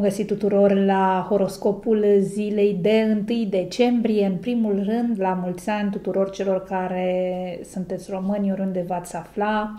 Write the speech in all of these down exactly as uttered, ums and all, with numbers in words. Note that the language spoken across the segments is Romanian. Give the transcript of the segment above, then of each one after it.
găsit tuturor la horoscopul zilei de întâi decembrie. În primul rând, la mulți ani tuturor celor care sunteți români, oriunde v-ați afla.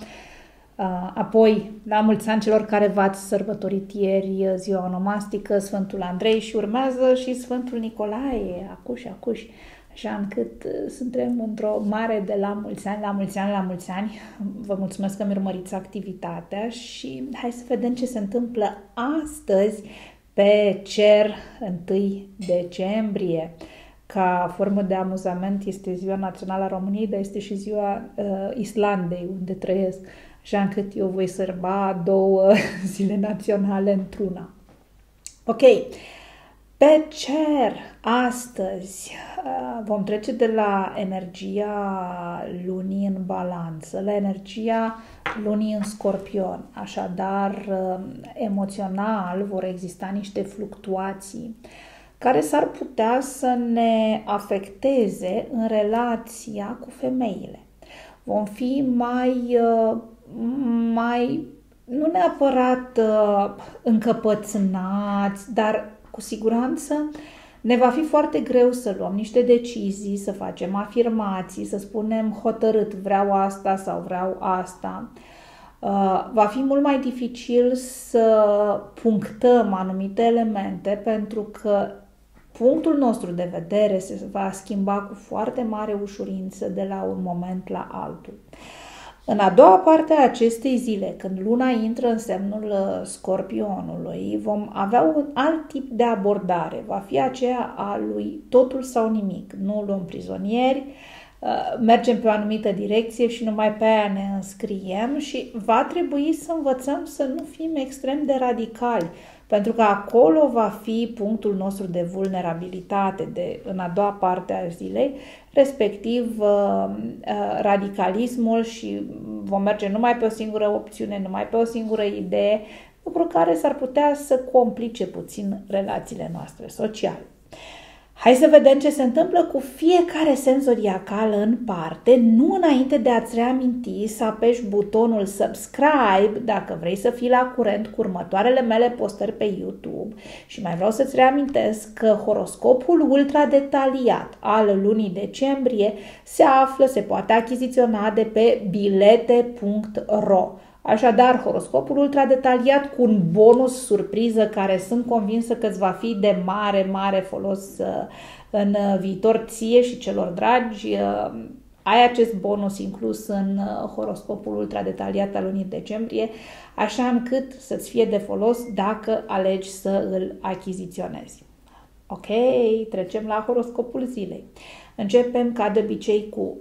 Apoi, la mulți ani celor care v-ați sărbătorit ieri ziua onomastică, Sfântul Andrei, și urmează și Sfântul Nicolae, acuși, acuși, așa încât suntem într-o mare de la mulți ani, la mulți ani, la mulți ani. Vă mulțumesc că mi urmăriți activitatea și hai să vedem ce se întâmplă astăzi pe cer întâi decembrie. Ca formă de amuzament este ziua națională a României, dar este și ziua uh, Islandei, unde trăiesc, așa încât eu voi sărba două zile naționale într-una. Ok, pe cer astăzi uh, vom trece de la energia lunii în balanță la energia lunii în Scorpion. Așadar, uh, emoțional vor exista niște fluctuații care s-ar putea să ne afecteze în relația cu femeile. Vom fi mai, mai nu neapărat încăpățânați, dar cu siguranță ne va fi foarte greu să luăm niște decizii, să facem afirmații, să spunem hotărât vreau asta sau vreau asta. Va fi mult mai dificil să punctăm anumite elemente pentru că punctul nostru de vedere se va schimba cu foarte mare ușurință de la un moment la altul. În a doua parte a acestei zile, când luna intră în semnul Scorpionului, vom avea un alt tip de abordare. Va fi aceea a lui totul sau nimic. Nu luăm prizonieri, mergem pe o anumită direcție și numai pe aia ne înscriem și va trebui să învățăm să nu fim extrem de radicali, pentru că acolo va fi punctul nostru de vulnerabilitate de, în a doua parte a zilei, respectiv radicalismul, și vom merge numai pe o singură opțiune, numai pe o singură idee, lucru care s-ar putea să complice puțin relațiile noastre sociale. Hai să vedem ce se întâmplă cu fiecare semn zodiacal în parte, nu înainte de a-ți reaminti să apeși butonul subscribe dacă vrei să fii la curent cu următoarele mele postări pe YouTube. Și mai vreau să-ți reamintesc că horoscopul ultra detaliat al lunii decembrie se află, se poate achiziționa de pe bilete punct ro. Așadar, horoscopul ultra detaliat cu un bonus surpriză care sunt convinsă că îți va fi de mare, mare folos în viitor ție și celor dragi. Ai acest bonus inclus în horoscopul ultra detaliat al lunii decembrie, așa încât să-ți fie de folos dacă alegi să îl achiziționezi. Ok, trecem la horoscopul zilei. Începem ca de obicei cu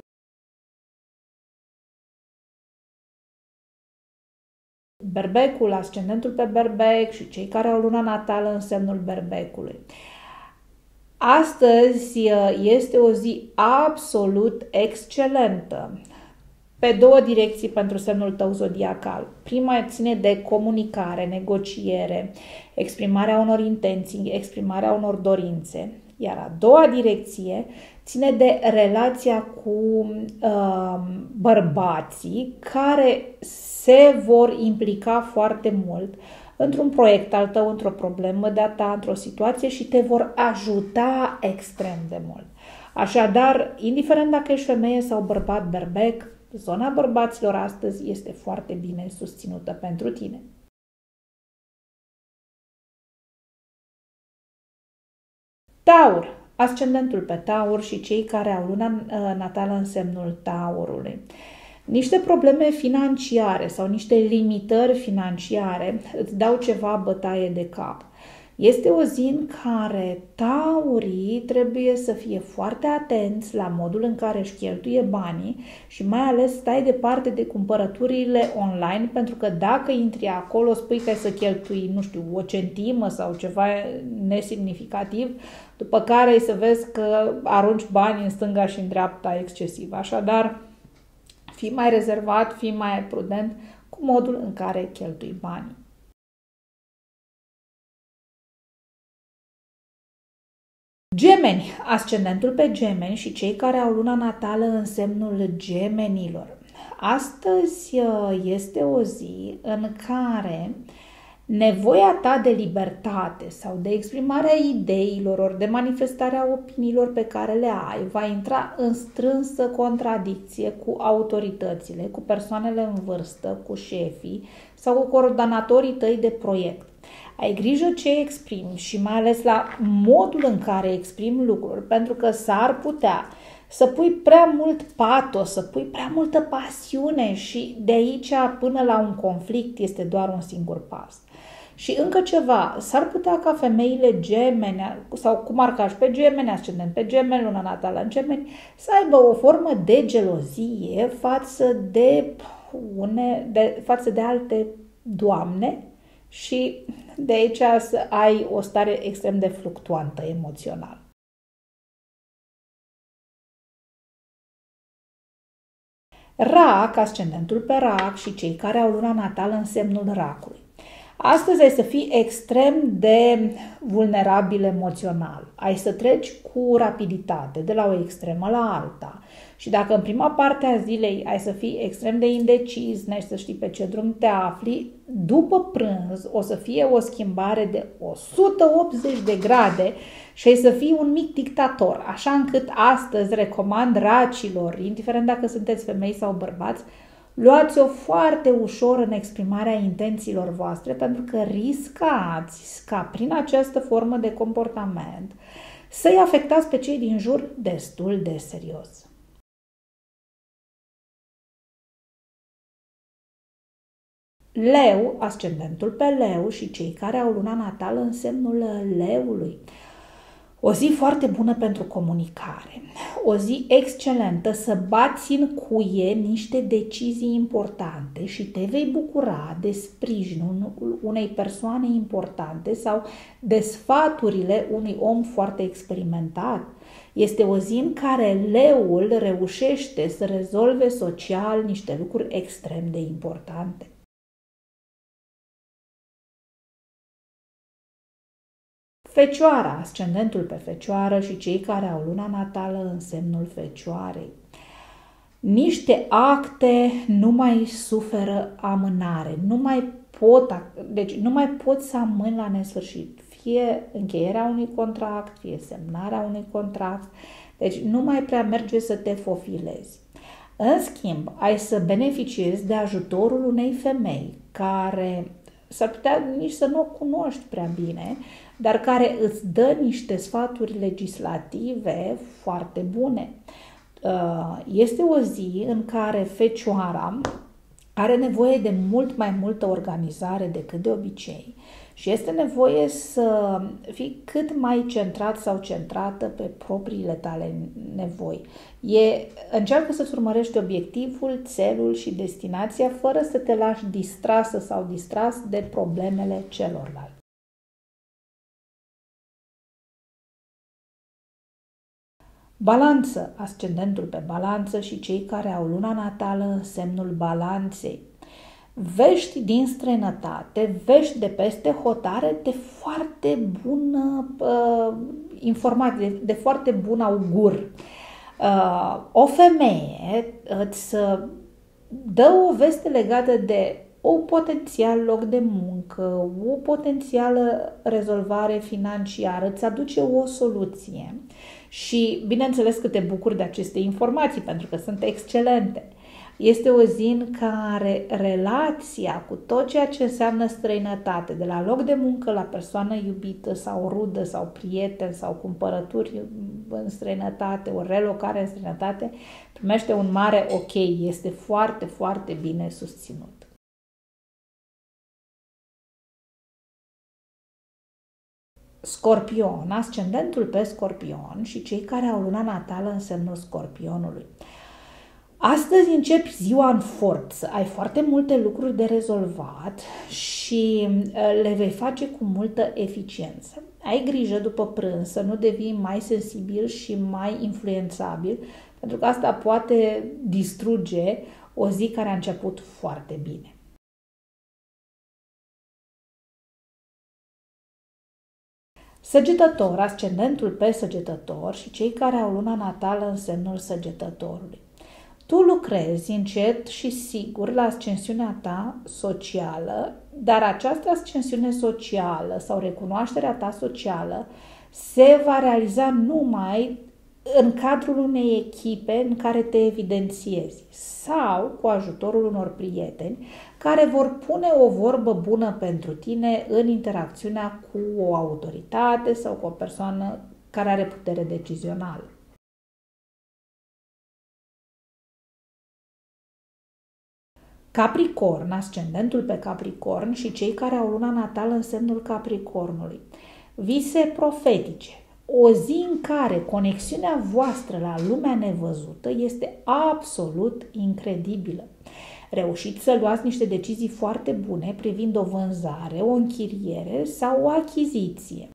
Berbecul, ascendentul pe Berbec și cei care au luna natală în semnul Berbecului. Astăzi este o zi absolut excelentă pe două direcții pentru semnul tău zodiacal. Prima ține de comunicare, negociere, exprimarea unor intenții, exprimarea unor dorințe. Iar a doua direcție ține de relația cu uh, bărbații care se vor implica foarte mult într-un proiect al tău, într-o problemă de-a ta, într-o situație și te vor ajuta extrem de mult. Așadar, indiferent dacă ești femeie sau bărbat berbec, zona bărbaților astăzi este foarte bine susținută pentru tine. Taur, ascendentul pe Taur și cei care au luna natală în semnul Taurului. Niște probleme financiare sau niște limitări financiare îți dau ceva bătaie de cap. Este o zi în care taurii trebuie să fie foarte atenți la modul în care își cheltuie banii și mai ales stai departe de cumpărăturile online, pentru că dacă intri acolo, spui că ai să cheltui, nu știu, o centimă sau ceva nesemnificativ, după care ai să vezi că arunci bani în stânga și în dreapta excesiv. Așadar, fii mai rezervat, fii mai prudent cu modul în care cheltui banii. Gemeni, ascendentul pe Gemeni și cei care au luna natală în semnul Gemenilor. Astăzi este o zi în care Nevoia ta de libertate sau de exprimarea ideilor ori de manifestarea opiniilor pe care le ai va intra în strânsă contradicție cu autoritățile, cu persoanele în vârstă, cu șefii sau cu coordonatorii tăi de proiect. Ai grijă ce exprimi și mai ales la modul în care exprimi lucruri, pentru că s-ar putea să pui prea mult patos, să pui prea multă pasiune și de aici până la un conflict este doar un singur pas. Și încă ceva, s-ar putea ca femeile gemene, sau cu marcaj pe gemeni, ascendent pe gemeni, luna natală în gemeni, să aibă o formă de gelozie față de, une, de, față de alte doamne și de aici să ai o stare extrem de fluctuantă emoțional. Rac, ascendentul pe rac și cei care au luna natală în semnul racului. Astăzi ai să fii extrem de vulnerabil emoțional. Ai să treci cu rapiditate de la o extremă la alta. Și dacă în prima parte a zilei ai să fii extrem de indecis, n-ai să știi pe ce drum te afli, după prânz o să fie o schimbare de o sută optzeci de grade și ai să fii un mic dictator. Așa încât astăzi recomand racilor, indiferent dacă sunteți femei sau bărbați, luați-o foarte ușor în exprimarea intențiilor voastre, pentru că riscați ca prin această formă de comportament să-i afectați pe cei din jur destul de serios. Leu, ascendentul pe leu și cei care au luna natală în semnul leului. O zi foarte bună pentru comunicare, o zi excelentă să bați în cuie niște decizii importante și te vei bucura de sprijinul unei persoane importante sau de sfaturile unui om foarte experimentat. Este o zi în care leul reușește să rezolve social niște lucruri extrem de importante. Fecioara, ascendentul pe Fecioară și cei care au luna natală în semnul Fecioarei. Niște acte nu mai suferă amânare, nu mai pot, deci nu mai pot să amân la nesfârșit, fie încheierea unui contract, fie semnarea unui contract, deci nu mai prea merge să te fofilezi. În schimb, ai să beneficiezi de ajutorul unei femei care s-ar putea nici să nu o cunoști prea bine, dar care îți dă niște sfaturi legislative foarte bune. Este o zi în care Fecioara are nevoie de mult mai multă organizare decât de obicei și este nevoie să fii cât mai centrat sau centrată pe propriile tale nevoi. E, încearcă să-ți urmărești obiectivul, țelul și destinația fără să te lași distrasă sau distras de problemele celorlalți. Balanță, ascendentul pe Balanță și cei care au luna natală în semnul Balanței. Vești din străinătate, vești de peste hotare de foarte bună uh, informație, de, de foarte bun augur. Uh, o femeie îți dă o veste legată de o potențial loc de muncă, o potențială rezolvare financiară, îți aduce o soluție. Și bineînțeles că te bucuri de aceste informații pentru că sunt excelente. Este o zi în care relația cu tot ceea ce înseamnă străinătate, de la loc de muncă la persoană iubită sau rudă sau prieten sau cumpărături în străinătate, o relocare în străinătate, primește un mare ok, este foarte, foarte bine susținut. Scorpion, ascendentul pe Scorpion și cei care au luna natală în semnul Scorpionului. Astăzi începi ziua în forță, ai foarte multe lucruri de rezolvat și le vei face cu multă eficiență. Ai grijă după prânz să nu devii mai sensibil și mai influențabil, pentru că asta poate distruge o zi care a început foarte bine. Săgetător, ascendentul pe Săgetător și cei care au luna natală în semnul Săgetătorului. Tu lucrezi încet și sigur la ascensiunea ta socială, dar această ascensiune socială sau recunoașterea ta socială se va realiza numai în cadrul unei echipe în care te evidențiezi sau cu ajutorul unor prieteni care vor pune o vorbă bună pentru tine în interacțiunea cu o autoritate sau cu o persoană care are putere decizională. Capricorn, ascendentul pe Capricorn și cei care au luna natală în semnul Capricornului. Vise profetice. O zi în care conexiunea voastră la lumea nevăzută este absolut incredibilă. Reușiți să luați niște decizii foarte bune privind o vânzare, o închiriere sau o achiziție.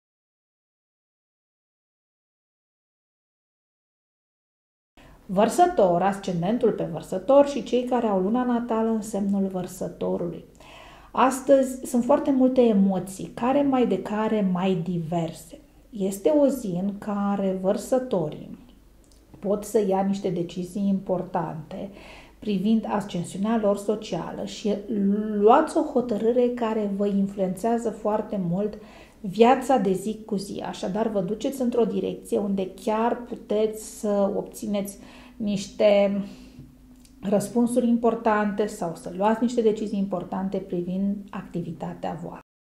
Vărsător, ascendentul pe Vărsător și cei care au luna natală în semnul Vărsătorului. Astăzi sunt foarte multe emoții, care mai de care mai diverse. Este o zi în care vărsătorii pot să ia niște decizii importante privind ascensiunea lor socială și luați o hotărâre care vă influențează foarte mult viața de zi cu zi. Așadar, vă duceți într-o direcție unde chiar puteți să obțineți niște răspunsuri importante sau să luați niște decizii importante privind activitatea voastră.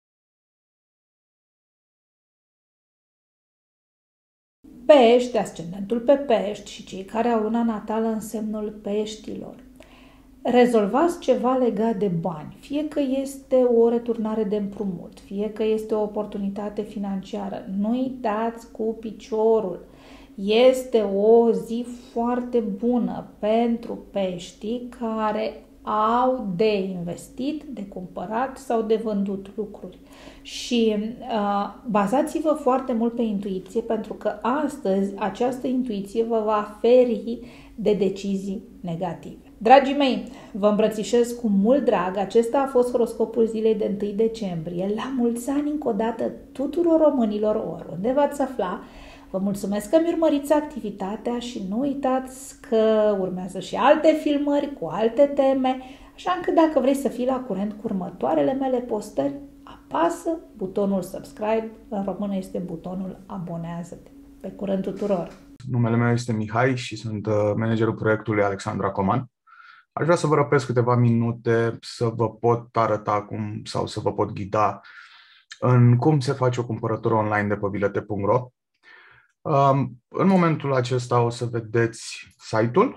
Pești, ascendentul pe Pești și cei care au luna natală în semnul Peștilor. Rezolvați ceva legat de bani, fie că este o returnare de împrumut, fie că este o oportunitate financiară. Nu-i dați cu piciorul. Este o zi foarte bună pentru peștii care au de investit, de cumpărat sau de vândut lucruri. Și uh, bazați-vă foarte mult pe intuiție, pentru că astăzi această intuiție vă va feri de decizii negative. Dragii mei, vă îmbrățișez cu mult drag. Acesta a fost horoscopul zilei de întâi decembrie. La mulți ani încă o dată tuturor românilor, oriunde v-ați afla. Vă mulțumesc că mi urmăriți activitatea și nu uitați că urmează și alte filmări cu alte teme, așa încât dacă vrei să fii la curent cu următoarele mele postări, apasă butonul subscribe, în română este butonul abonează-te. Pe curând tuturor! Numele meu este Mihai și sunt managerul proiectului Alexandra Coman. Aș vrea să vă răpesc câteva minute să vă pot arăta cum sau să vă pot ghida în cum se face o cumpărătură online de pe bilete punct ro. În momentul acesta o să vedeți site-ul.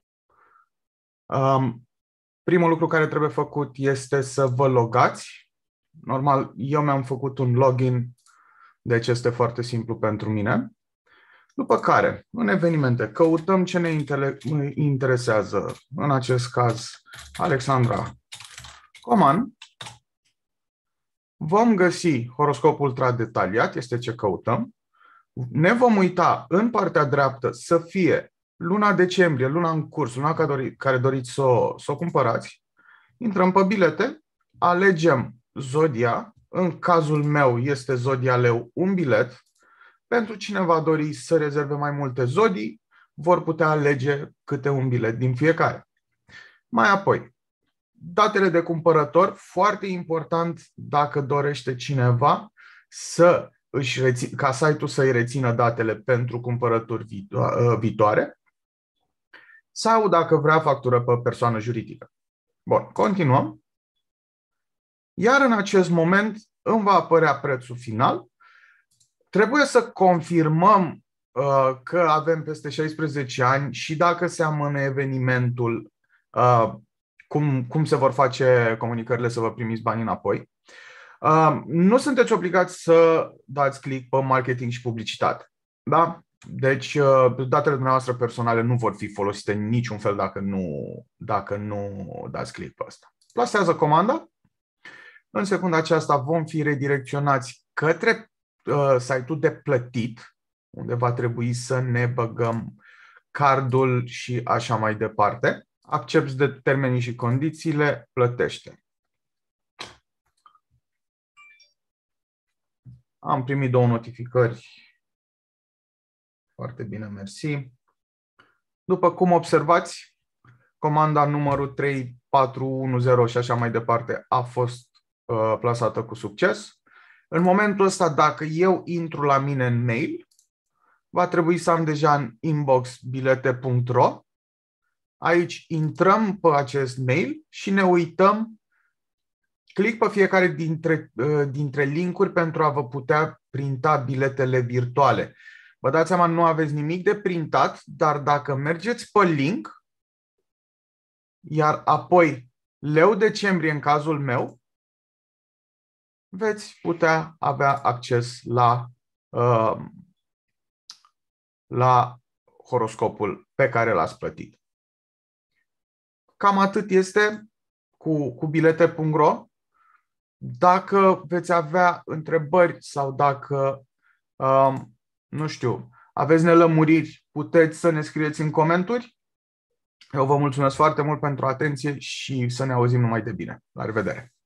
Primul lucru care trebuie făcut este să vă logați. Normal, eu mi-am făcut un login, deci este foarte simplu pentru mine. După care, în evenimente, căutăm ce ne interesează, în acest caz Alexandra Coman. Vom găsi horoscopul ultra detaliat, este ce căutăm. Ne vom uita în partea dreaptă să fie luna decembrie, luna în curs, luna care doriți să o, să o cumpărați. Intrăm pe bilete, alegem zodia. În cazul meu este zodia leu, un bilet. Pentru cine va dori să rezerve mai multe zodii, vor putea alege câte un bilet din fiecare. Mai apoi, datele de cumpărător, foarte important dacă dorește cineva să își rețin, ca site-ul să-i rețină datele pentru cumpărături viitoare sau dacă vrea factură pe persoană juridică. Bun, continuăm. Iar în acest moment îmi va apărea prețul final. Trebuie să confirmăm uh, că avem peste șaisprezece ani și dacă se amână evenimentul, uh, cum, cum se vor face comunicările să vă primiți banii înapoi. Uh, nu sunteți obligați să dați click pe marketing și publicitate. Da? Deci uh, datele dumneavoastră personale nu vor fi folosite în niciun fel dacă nu, dacă nu dați click pe asta. Plasează comanda. În secunda aceasta vom fi redirecționați către site-ul de plătit, unde va trebui să ne băgăm cardul și așa mai departe. Accepți de termenii și condițiile, plătește. Am primit două notificări. Foarte bine, mersi. După cum observați, comanda numărul trei patru unu zero și așa mai departe a fost uh, plasată cu succes. În momentul ăsta, dacă eu intru la mine în mail, va trebui să am deja în inbox bilete punct ro. Aici intrăm pe acest mail și ne uităm. Click pe fiecare dintre, dintre linkuri pentru a vă putea printa biletele virtuale. Vă dați seama, nu aveți nimic de printat, dar dacă mergeți pe link, iar apoi leu decembrie în cazul meu, veți putea avea acces la, uh, la horoscopul pe care l-ați plătit. Cam atât este cu, cu bilete punct ro. Dacă veți avea întrebări sau dacă, um, nu știu, aveți nelămuriri, puteți să ne scrieți în comentarii. Eu vă mulțumesc foarte mult pentru atenție și să ne auzim numai de bine. La revedere!